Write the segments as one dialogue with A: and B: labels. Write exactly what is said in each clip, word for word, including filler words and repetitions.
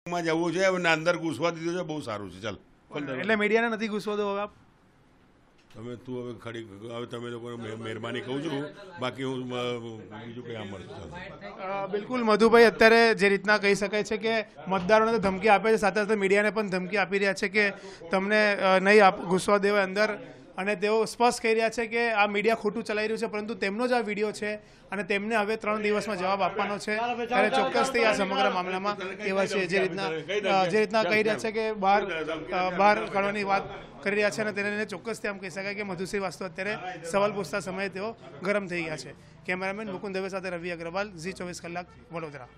A: માં જવું છે અને અંદર ઘૂસવા દીધું છે, બહુ સારું છે. ચાલ
B: એટલે મીડિયાને નથી ઘૂસવા દો આપ?
A: તમે તું હવે ખડી હવે તમે લોકોને મહેરબાની કહું છું, બાકી હું બીજું કંઈ આમ મળતું.
B: બિલકુલ મધુભાઈ, અત્યારે જે રીતના કહી શકાય છે કે મતદારોને તો ધમકી આપે છે, સાથે સાથે મીડિયાને પણ ધમકી આપી રહ્યા છે કે તમને નહીં આપ ઘૂસવા દેવાય અંદર, અને તેઓ સ્પષ્ટ કહી રહ્યા છે કે આ મીડિયા ખોટું ચલાવી રહ્યું છે, પરંતુ તેમનો જ આ વિડીયો છે અને તેમને હવે ત્રણ દિવસમાં જવાબ આપવાનો છે, ત્યારે ચોક્કસથી આ સમગ્ર મામલામાં એવા છે જે રીતના જે રીતના કહી રહ્યા છે કે બહાર બહાર કાઢવાની વાત કરી રહ્યા છે, અને તેને લઈને ચોક્કસથી આમ કહી શકાય કે મધુ શ્રીવાસ્તવ અત્યારે સવાલ પૂછતા સમયે તેઓ ગરમ થઈ ગયા છે. કેમેરામેન મુકુંદ દવે સાથે રવિ અગ્રવાલ, ઝી ચોવીસ કલાક, વડોદરા.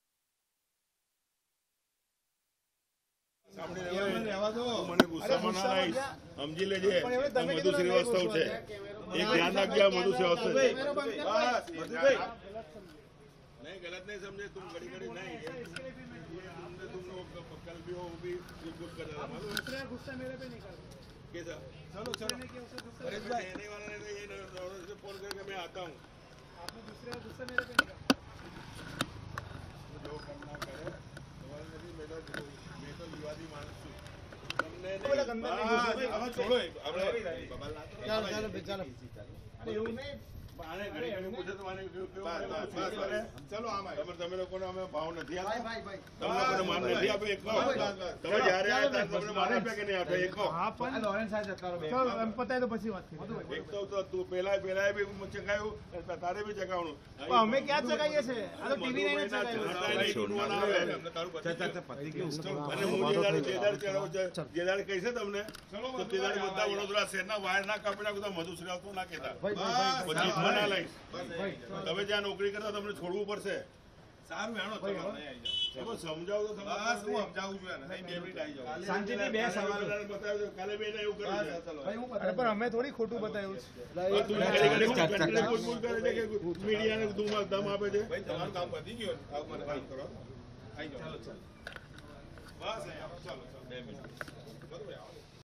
A: મને ગુસ્સામાં ના લઈશ, સમજી લેજે મધુ શ્રીવાસ્તવ છે, એક ધ્યાન રાખજે. મધુ શ્રીવાસ્તવ નહીં, गलत नहीं समझे तुम, घड़ी घड़ी नहीं हमने तुम लोग कल भी हो भी कुछ कर रहा मालूम है, गुस्सा मेरे पे नहीं कर कैसा. चलो चलो अरे भाई रहने वाला नहीं, ये नौरज से फोन करके मैं आता हूँ. आपने दूसरे का गुस्सा मेरे पे नहीं कर, जो करना करे सवाल नहीं. मैं तो मैं तो विवादी मानस છું તમને હવે છોડો આપણે ચાલ ચાલ બેચારા એવું નહીં. આને ઘડી ઘડી પૂછે તો આને ચલો આમ તમે લોકોને અમે ભાવ નથી આપતા, તમે લોકોને માન નથી આપ્યો. એક તમે જ્યારે આવ્યા ત્યારે તમને માન આપ્યા કે નહીં આપ્યા? એક હા પણ લોરેન્સ સાહેબ જતા રહો, એમ પતાય તો પછી વાત કરી. એક તો તું પહેલા પહેલા બી ચગાવ્યું, તારે બી ચગાવવાનું. અમે ક્યાં ચગાવીએ છે? આ તો ટીવી નહીં ચગાવ્યું. અને હું જે દાડે જે દાડે જે દાડે કહીશ તમને તો તે દાડે બધા વડોદરા શહેરના વાયર ના કાપી નાખું તો મધુ શ્રીવાસ્તવ ના કહેતા. તમે જ્યાં નોકરી કરતા તમને છોડવું પડશે. સારું હેણો સમજાવો તો સમજાવું છું. શાંતિથી બે સવાલ બતાવ્યો કાલે બે એવું કર્યું, પણ અમે થોડી ખોટું બતાવ્યું છે. મીડિયાને દમ આપે છે. તમારું કામ વધી ગયું, મને વાત કરો. આવી જાઓ, ચાલો ચાલો બસ ચાલો ચાલો બે મિનિટ બરોબર.